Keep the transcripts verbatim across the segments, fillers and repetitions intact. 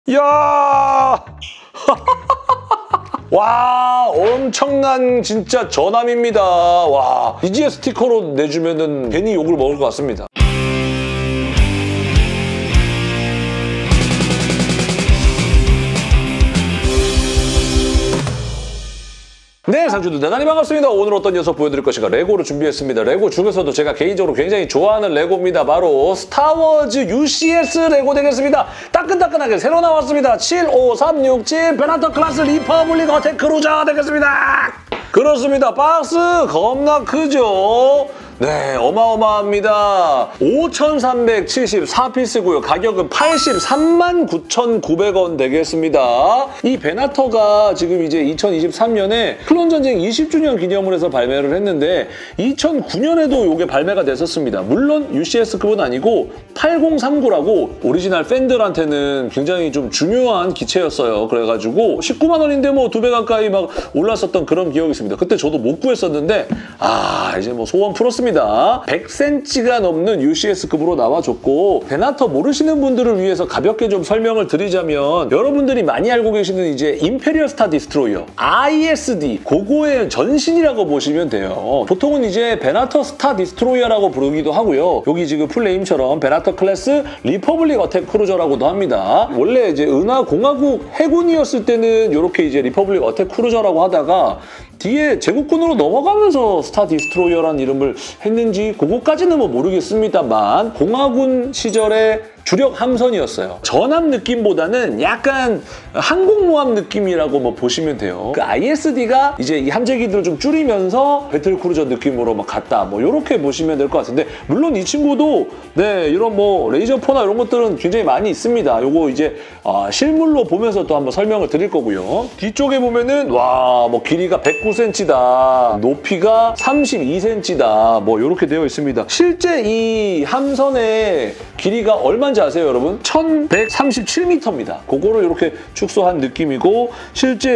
야! 와, 엄청난 진짜 전함입니다. 와, 이지에 스티커로 내주면은 괜히 욕을 먹을 것 같습니다. 네, 상주들 대단히 반갑습니다. 오늘 어떤 녀석 보여드릴 것인가 레고를 준비했습니다. 레고 중에서도 제가 개인적으로 굉장히 좋아하는 레고입니다. 바로 스타워즈 유씨에스 레고 되겠습니다. 따끈따끈하게 새로 나왔습니다. 칠오삼육칠 베나터 클래스 리퍼블릭 어택 크루저 되겠습니다. 그렇습니다. 박스 겁나 크죠? 네, 어마어마합니다. 오천삼백칠십사 피스고요. 가격은 팔십삼만 구천구백 원 되겠습니다. 이 베나터가 지금 이제 이천이십삼 년에 클론전쟁 이십 주년 기념을 해서 발매를 했는데 이천구 년에도 이게 발매가 됐었습니다. 물론 유씨에스급은 아니고 팔공삼구라고 오리지널 팬들한테는 굉장히 좀 중요한 기체였어요. 그래가지고 십구만 원인데 뭐 두 배 가까이 막 올랐었던 그런 기억이 있습니다. 그때 저도 못 구했었는데 아, 이제 뭐 소원 풀었습니다. 백 센티미터가 넘는 유씨에스급으로 나와줬고 베나터 모르시는 분들을 위해서 가볍게 좀 설명을 드리자면 여러분들이 많이 알고 계시는 이제 임페리얼 스타 디스트로이어 아이에스디 그거의 전신이라고 보시면 돼요. 보통은 이제 베나터 스타 디스트로이어라고 부르기도 하고요. 여기 지금 풀네임처럼 베나터 클래스 리퍼블릭 어택 크루저라고도 합니다. 원래 이제 은하공화국 해군이었을 때는 이렇게 이제 리퍼블릭 어택 크루저라고 하다가 뒤에 제국군으로 넘어가면서 스타 디스트로이어라는 이름을 했는지 그거까지는 뭐 모르겠습니다만 공화군 시절에 주력 함선이었어요. 전함 느낌보다는 약간 항공모함 느낌이라고 뭐 보시면 돼요. 그 아이에스디가 이제 이 함재기들을 좀 줄이면서 배틀크루저 느낌으로 막 갔다. 뭐 이렇게 보시면 될 것 같은데 물론 이 친구도 네 이런 뭐 레이저포나 이런 것들은 굉장히 많이 있습니다. 요거 이제 아, 실물로 보면서 또 한번 설명을 드릴 거고요. 뒤쪽에 보면은 와 뭐 길이가 백구 센티미터다. 높이가 삼십이 센티미터다. 뭐 이렇게 되어 있습니다. 실제 이 함선의 길이가 얼마인지 아세요, 여러분? 천백삼십칠 미터입니다. 그거를 이렇게 축소한 느낌이고 실제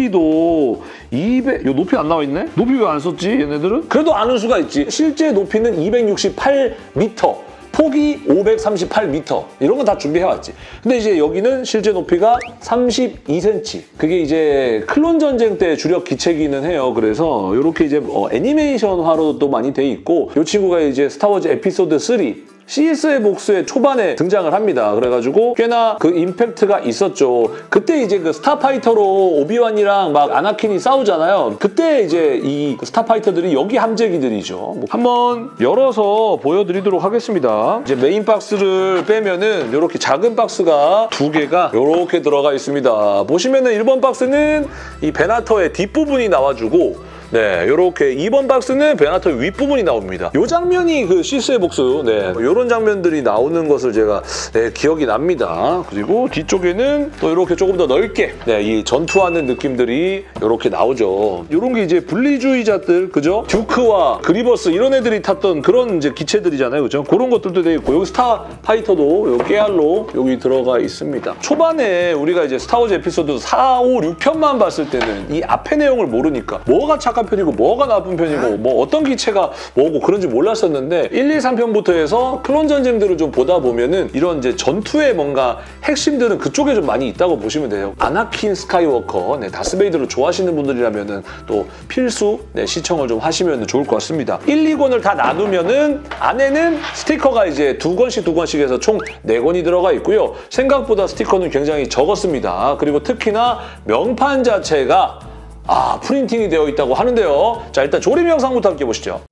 높이도 이백... 요 높이 안 나와 있네? 높이 왜 안 썼지, 얘네들은? 그래도 아는 수가 있지. 실제 높이는 이백육십팔 미터. 폭이 오백삼십팔 미터. 이런 건 다 준비해왔지. 근데 이제 여기는 실제 높이가 삼십이 센티미터. 그게 이제 클론 전쟁 때 주력 기체기는 해요. 그래서 이렇게 이제 어, 애니메이션화로도 많이 돼 있고 이 친구가 이제 스타워즈 에피소드 쓰리 시에스의 복수의 초반에 등장을 합니다. 그래가지고 꽤나 그 임팩트가 있었죠. 그때 이제 그 스타파이터로 오비완이랑 막 아나킨이 싸우잖아요. 그때 이제 이 스타파이터들이 여기 함재기들이죠. 한번 열어서 보여드리도록 하겠습니다. 이제 메인 박스를 빼면은 이렇게 작은 박스가 두 개가 이렇게 들어가 있습니다. 보시면은 일 번 박스는 이 베나터의 뒷부분이 나와주고 네, 요렇게 이 번 박스는 베나터의 윗부분이 나옵니다. 요 장면이 그 시스의 복수, 네, 요런 장면들이 나오는 것을 제가 네, 기억이 납니다. 그리고 뒤쪽에는 또 이렇게 조금 더 넓게 네, 이 전투하는 느낌들이 이렇게 나오죠. 요런 게 이제 분리주의자들, 그죠? 듀크와 그리버스 이런 애들이 탔던 그런 이제 기체들이잖아요, 그죠? 그런 것들도 되어 있고 여기 스타 파이터도 요 깨알로 여기 들어가 있습니다. 초반에 우리가 이제 스타워즈 에피소드 사, 오, 육 편만 봤을 때는 이 앞의 내용을 모르니까 뭐가 착한 편이고 뭐가 나쁜 편이고 뭐 어떤 기체가 뭐고 그런지 몰랐었는데 일, 이, 삼 편부터 해서 클론 전쟁들을 좀 보다 보면은 이런 이제 전투의 뭔가 핵심들은 그쪽에 좀 많이 있다고 보시면 돼요. 아나킨 스카이워커, 네, 다스베이더를 좋아하시는 분들이라면은 또 필수 네, 시청을 좀 하시면 좋을 것 같습니다. 일, 이 권을 다 나누면은 안에는 스티커가 이제 두 권씩 두 권씩 해서 총 네 권이 들어가 있고요. 생각보다 스티커는 굉장히 적었습니다. 그리고 특히나 명판 자체가 아, 프린팅이 되어 있다고 하는데요. 자, 일단 조립 영상부터 함께 보시죠.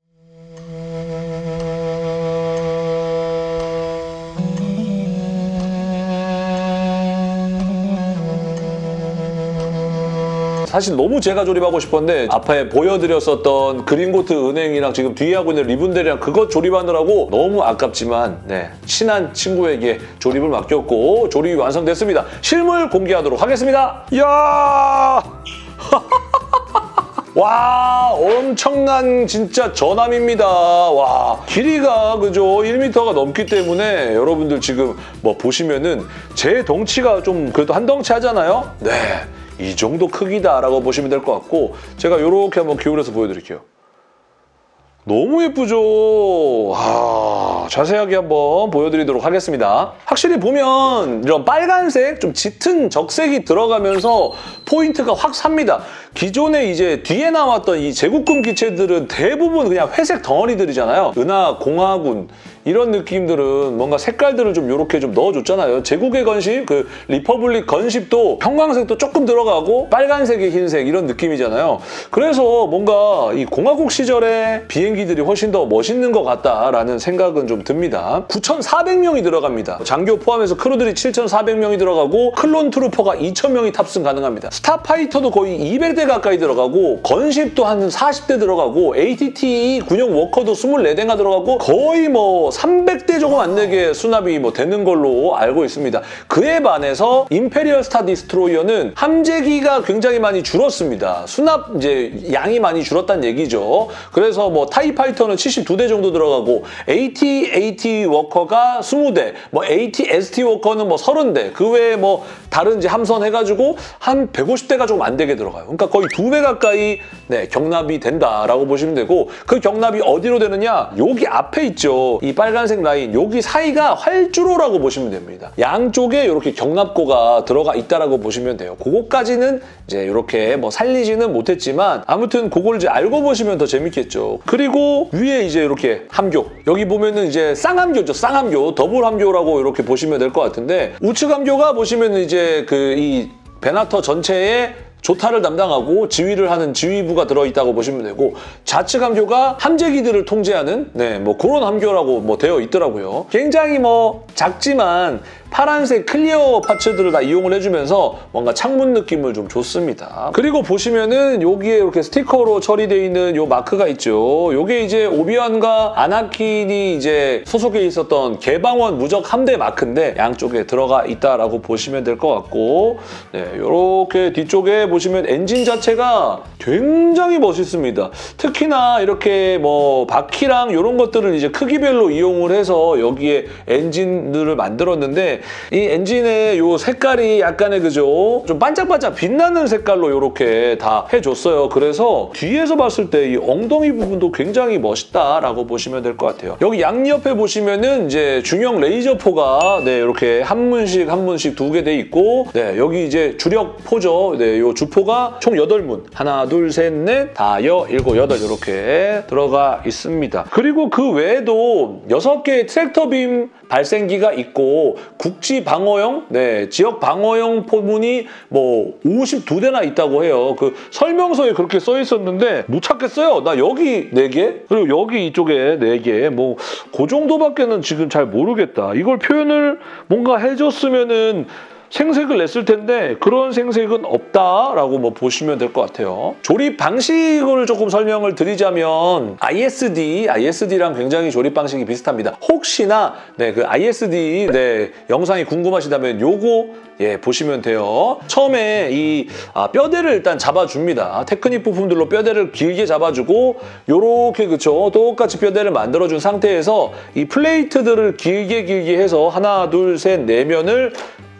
사실 너무 제가 조립하고 싶었는데 앞에 보여드렸었던 그린고트 은행이랑 지금 뒤에 하고 있는 리본델이랑 그거 조립하느라고 너무 아깝지만 네, 친한 친구에게 조립을 맡겼고 조립이 완성됐습니다. 실물 공개하도록 하겠습니다. 이야! 와, 엄청난 진짜 전함입니다. 와, 길이가 그죠 일 미터가 넘기 때문에 여러분들 지금 뭐 보시면은 제 덩치가 좀 그래도 한 덩치 하잖아요. 네, 이 정도 크기다라고 보시면 될 것 같고 제가 이렇게 한번 기울여서 보여드릴게요. 너무 예쁘죠? 아, 자세하게 한번 보여드리도록 하겠습니다. 확실히 보면 이런 빨간색, 좀 짙은 적색이 들어가면서 포인트가 확 삽니다. 기존에 이제 뒤에 나왔던 이 제국금 기체들은 대부분 그냥 회색 덩어리들이잖아요. 은하 공화군 이런 느낌들은 뭔가 색깔들을 좀 이렇게 좀 넣어줬잖아요. 제국의 건십, 그 리퍼블릭 건십도 형광색도 조금 들어가고 빨간색에 흰색 이런 느낌이잖아요. 그래서 뭔가 이 공화국 시절의 비행기들이 훨씬 더 멋있는 것 같다라는 생각은 좀 듭니다. 구천사백 명이 들어갑니다. 장교 포함해서 크루들이 칠천사백 명이 들어가고 클론 트루퍼가 이천 명이 탑승 가능합니다. 스타파이터도 거의 이백 대 가까이 들어가고 건십도 한 사십 대 들어가고 에이티티 군용 워커도 이십사 대가 들어가고 거의 뭐 삼백 대 조금 안 되게 수납이 뭐 되는 걸로 알고 있습니다. 그에 반해서 임페리얼 스타 디스트로이어는 함재기가 굉장히 많이 줄었습니다. 수납 이제 양이 많이 줄었다는 얘기죠. 그래서 뭐 타이파이터는 칠십이 대 정도 들어가고 에이티에이티 워커가 이십 대, 뭐 에이티에스티 워커는 뭐 삼십 대, 그 외에 뭐 다른 이제 함선 해가지고 한 백오십 대가 조금 안 되게 들어가요. 그러니까 거의 두 배 가까이 네, 경납이 된다라고 보시면 되고 그 경납이 어디로 되느냐? 여기 앞에 있죠. 이 빨간색 라인, 여기 사이가 활주로라고 보시면 됩니다. 양쪽에 이렇게 경납고가 들어가 있다라고 보시면 돼요. 그거까지는 이제 이렇게 뭐 살리지는 못했지만 아무튼 그걸 이제 알고 보시면 더 재밌겠죠. 그리고 위에 이제 이렇게 함교, 여기 보면은 이제 쌍함교죠. 쌍함교, 더블 함교라고 이렇게 보시면 될 것 같은데 우측 함교가 보시면은 이제 그 이 베나터 전체에 조타를 담당하고 지휘를 하는 지휘부가 들어있다고 보시면 되고 좌측 함교가 함재기들을 통제하는 네, 뭐 그런 함교라고 뭐 되어 있더라고요. 굉장히 뭐 작지만 파란색 클리어 파츠들을 다 이용을 해주면서 뭔가 창문 느낌을 좀 줬습니다. 그리고 보시면은 여기에 이렇게 스티커로 처리되어 있는 요 마크가 있죠. 요게 이제 오비완과 아나킨이 이제 소속해 있었던 개방원 무적 함대 마크인데 양쪽에 들어가 있다라고 보시면 될 것 같고 네, 요렇게 뒤쪽에 보시면 엔진 자체가 굉장히 멋있습니다. 특히나 이렇게 뭐 바퀴랑 이런 것들을 이제 크기별로 이용을 해서 여기에 엔진들을 만들었는데 이 엔진의 요 색깔이 약간의 그죠? 좀 반짝반짝 빛나는 색깔로 이렇게 다 해줬어요. 그래서 뒤에서 봤을 때 이 엉덩이 부분도 굉장히 멋있다라고 보시면 될 것 같아요. 여기 양옆에 보시면은 이제 중형 레이저포가 네, 이렇게 한 문씩 한 문씩 두 개 돼 있고 네, 여기 이제 주력 포죠. 네, 요 주포가 총 여덟 문. 하나, 둘, 셋, 넷, 다, 여, 일곱, 여덟 이렇게 들어가 있습니다. 그리고 그 외에도 여섯 개의 트랙터빔 발생기가 있고 국지 방어용, 네, 지역 방어용 포문이 뭐 오십이 대나 있다고 해요. 그 설명서에 그렇게 써 있었는데 못 찾겠어요. 나 여기 네 개, 그리고 여기 이쪽에 네 개, 뭐 그 정도밖에는 지금 잘 모르겠다. 이걸 표현을 뭔가 해줬으면은 생색을 냈을 텐데 그런 생색은 없다라고 뭐 보시면 될 것 같아요. 조립 방식을 조금 설명을 드리자면 아이에스디, 아이에스디랑 굉장히 조립 방식이 비슷합니다. 혹시나 네, 그 아이에스디 네, 영상이 궁금하시다면 요거 예, 보시면 돼요. 처음에 이 아, 뼈대를 일단 잡아줍니다. 테크닉 부품들로 뼈대를 길게 잡아주고 요렇게 그쵸 똑같이 뼈대를 만들어준 상태에서 이 플레이트들을 길게 길게 해서 하나, 둘, 셋, 네 면을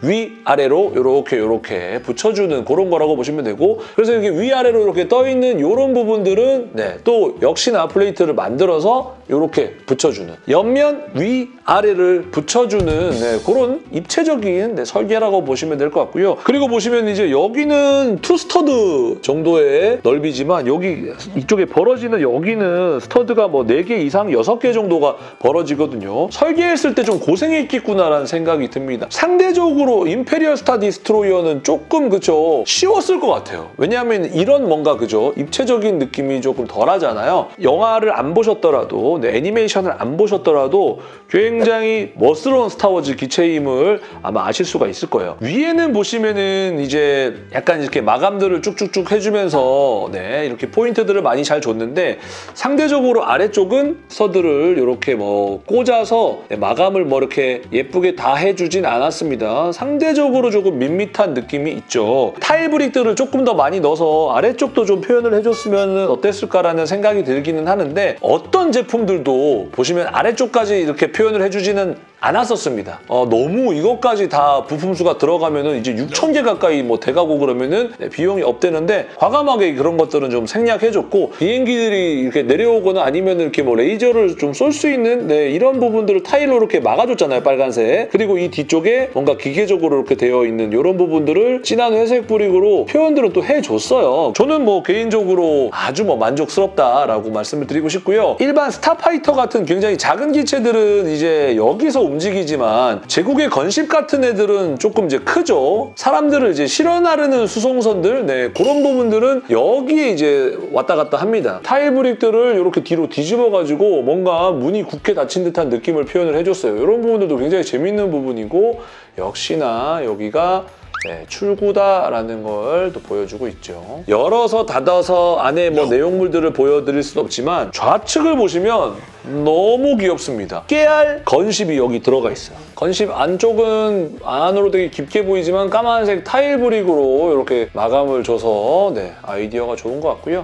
위아래로 이렇게 이렇게 붙여주는 그런 거라고 보시면 되고 그래서 이렇게 위아래로 이렇게 떠있는 이런 부분들은 네, 또 역시나 플레이트를 만들어서 이렇게 붙여주는 옆면 위아래를 붙여주는 네, 그런 입체적인 네, 설계라고 보시면 될 것 같고요. 그리고 보시면 이제 여기는 투 스터드 정도의 넓이지만 여기 이쪽에 벌어지는 여기는 스터드가 뭐 네 개 이상 여섯 개 정도가 벌어지거든요. 설계했을 때 좀 고생했겠구나라는 생각이 듭니다. 상대적으로 임페리얼 스타 디스트로이어는 조금 그죠 쉬웠을 것 같아요. 왜냐하면 이런 뭔가 그죠 입체적인 느낌이 조금 덜하잖아요. 영화를 안 보셨더라도 네, 애니메이션을 안 보셨더라도 굉장히 멋스러운 스타워즈 기체임을 아마 아실 수가 있을 거예요. 위에는 보시면은 이제 약간 이렇게 마감들을 쭉쭉쭉 해주면서 네, 이렇게 포인트들을 많이 잘 줬는데 상대적으로 아래쪽은 서드를 이렇게 뭐 꽂아서 네, 마감을 뭐 이렇게 예쁘게 다 해주진 않았습니다. 상대적으로 조금 밋밋한 느낌이 있죠. 타일 브릭들을 조금 더 많이 넣어서 아래쪽도 좀 표현을 해줬으면 어땠을까라는 생각이 들기는 하는데 어떤 제품들도 보시면 아래쪽까지 이렇게 표현을 해주지는 않았었습니다. 어, 너무 이것까지 다 부품수가 들어가면은 이제 육천 개 가까이 뭐 돼가고 그러면은 네, 비용이 업되는데 과감하게 그런 것들은 좀 생략해줬고 비행기들이 이렇게 내려오거나 아니면 이렇게 뭐 레이저를 좀 쏠 수 있는 네, 이런 부분들을 타일로 이렇게 막아줬잖아요, 빨간색. 그리고 이 뒤쪽에 뭔가 기계적으로 이렇게 되어 있는 이런 부분들을 진한 회색 브릭으로 표현들을 또 해줬어요. 저는 뭐 개인적으로 아주 뭐 만족스럽다라고 말씀을 드리고 싶고요. 일반 스타파이터 같은 굉장히 작은 기체들은 이제 여기서 움직이지만 제국의 건십 같은 애들은 조금 이제 크죠. 사람들을 이제 실어 나르는 수송선들, 네, 그런 부분들은 여기에 이제 왔다 갔다 합니다. 타일 브릭들을 이렇게 뒤로 뒤집어가지고 뭔가 문이 굳게 닫힌 듯한 느낌을 표현을 해줬어요. 이런 부분들도 굉장히 재밌는 부분이고 역시나 여기가 네, 출구다라는 걸 또 보여주고 있죠. 열어서 닫아서 안에 뭐 내용물들을 보여드릴 수는 없지만 좌측을 보시면 너무 귀엽습니다. 깨알 건십이 여기 들어가 있어요. 건십 안쪽은 안으로 되게 깊게 보이지만 까만색 타일 브릭으로 이렇게 마감을 줘서 네, 아이디어가 좋은 것 같고요.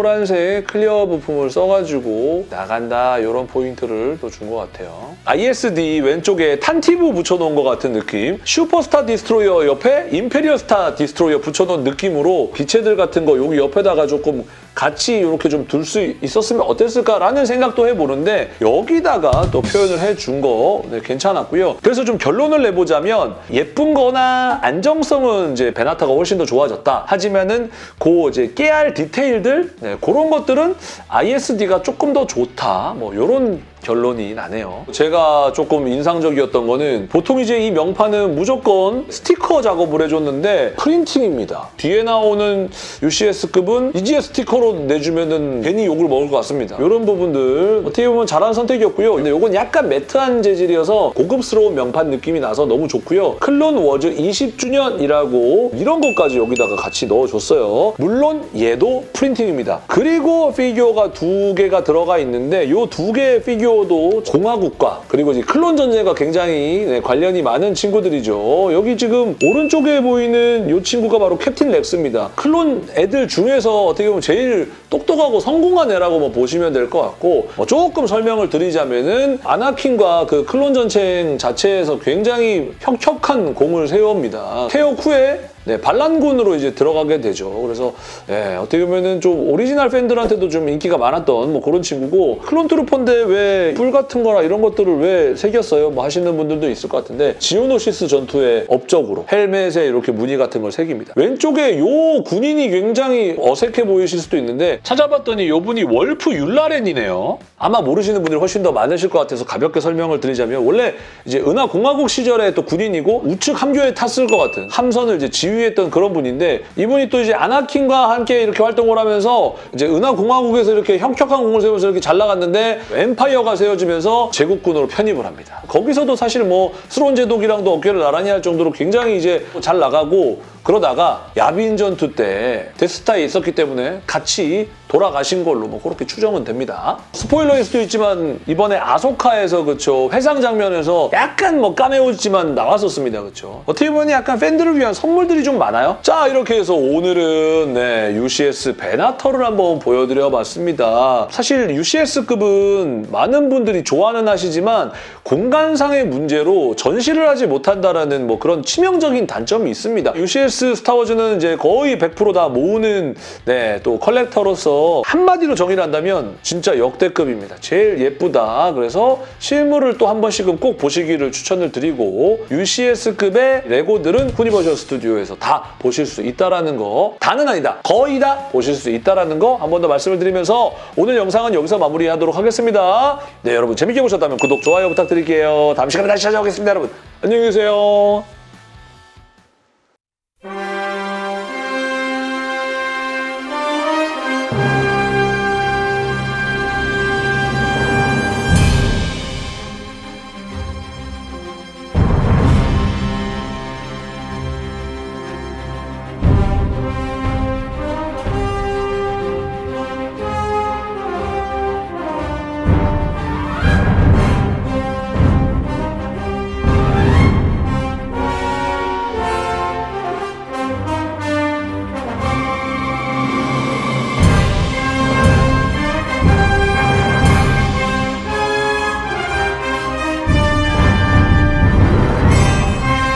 노란색 클리어 부품을 써가지고 나간다 이런 포인트를 또 준 것 같아요. 아이에스디 왼쪽에 탄티브 붙여놓은 것 같은 느낌. 슈퍼스타 디스트로이어 옆에 임페리얼 스타 디스트로이어 붙여놓은 느낌으로 기체들 같은 거 여기 옆에다가 조금 같이 이렇게 좀 둘 수 있었으면 어땠을까라는 생각도 해보는데 여기다가 또 표현을 해준 거 네, 괜찮았고요. 그래서 좀 결론을 내보자면 예쁜 거나 안정성은 이제 베나타가 훨씬 더 좋아졌다. 하지만은 그 이제 깨알 디테일들 네, 그런 것들은 아이에스디가 조금 더 좋다. 뭐 이런 결론이 나네요. 제가 조금 인상적이었던 거는 보통 이제 이 명판은 무조건 스티커 작업을 해줬는데 프린팅입니다. 뒤에 나오는 유씨에스급은 이지에 스티커로 내주면은 괜히 욕을 먹을 것 같습니다. 이런 부분들 어떻게 보면 잘한 선택이었고요. 근데 이건 약간 매트한 재질이어서 고급스러운 명판 느낌이 나서 너무 좋고요. 클론 워즈 이십 주년이라고 이런 것까지 여기다가 같이 넣어줬어요. 물론 얘도 프린팅입니다. 그리고 피규어가 두 개가 들어가 있는데 이 두 개의 피규어 도 공화국과 그리고 이제 클론 전쟁과 굉장히 네, 관련이 많은 친구들이죠. 여기 지금 오른쪽에 보이는 이 친구가 바로 캡틴 렉스입니다. 클론 애들 중에서 어떻게 보면 제일 똑똑하고 성공한 애라고 뭐 보시면 될 것 같고 뭐 조금 설명을 드리자면은 아나킨과 그 클론 전쟁 자체에서 굉장히 혁혁한 공을 세웁니다. 퇴역 후에 네, 반란군으로 이제 들어가게 되죠. 그래서 예, 어떻게 보면은 좀 오리지널 팬들한테도 좀 인기가 많았던 뭐 그런 친구고 클론 트루퍼인데 왜 뿔 같은 거나 이런 것들을 왜 새겼어요? 뭐 하시는 분들도 있을 것 같은데 지오노시스 전투의 업적으로 헬멧에 이렇게 무늬 같은 걸 새깁니다. 왼쪽에 요 군인이 굉장히 어색해 보이실 수도 있는데 찾아봤더니 요 분이 월프 율라렌이네요. 아마 모르시는 분들이 훨씬 더 많으실 것 같아서 가볍게 설명을 드리자면 원래 이제 은하공화국 시절에 또 군인이고 우측 함교에 탔을 것 같은 함선을 이제 지휘 했던 그런 분인데 이분이 또 이제 아나킨과 함께 이렇게 활동을 하면서 이제 은하공화국에서 이렇게 혁혁한 공을 세우면서 이렇게 잘 나갔는데 엠파이어가 세워지면서 제국군으로 편입을 합니다. 거기서도 사실 뭐 스론 제독이랑도 어깨를 나란히 할 정도로 굉장히 이제 잘 나가고 그러다가 야빈 전투 때 데스타에 있었기 때문에 같이 돌아가신 걸로 뭐 그렇게 추정은 됩니다. 스포일러일 수도 있지만 이번에 아소카에서 그쵸 회상 장면에서 약간 뭐 까메오지만 나왔었습니다. 그쵸 어떻게 보면 약간 팬들을 위한 선물들이 좀 많아요. 자 이렇게 해서 오늘은 네, 유씨에스 베나터를 한번 보여드려 봤습니다. 사실 유씨에스급은 많은 분들이 좋아는 하시지만 공간상의 문제로 전시를 하지 못한다라는 뭐 그런 치명적인 단점이 있습니다. 유씨에스 스타워즈는 이제 거의 백 퍼센트 다 모으는 네, 또 컬렉터로서 한마디로 정의를 한다면 진짜 역대급입니다. 제일 예쁘다. 그래서 실물을 또 한 번씩은 꼭 보시기를 추천을 드리고 유씨에스급의 레고들은 유니버셜 스튜디오에서 다 보실 수 있다라는 거 다는 아니다. 거의 다 보실 수 있다라는 거 한 번 더 말씀을 드리면서 오늘 영상은 여기서 마무리하도록 하겠습니다. 네, 여러분 재밌게 보셨다면 구독, 좋아요 부탁드릴게요. 다음 시간에 다시 찾아오겠습니다. 여러분 안녕히 계세요.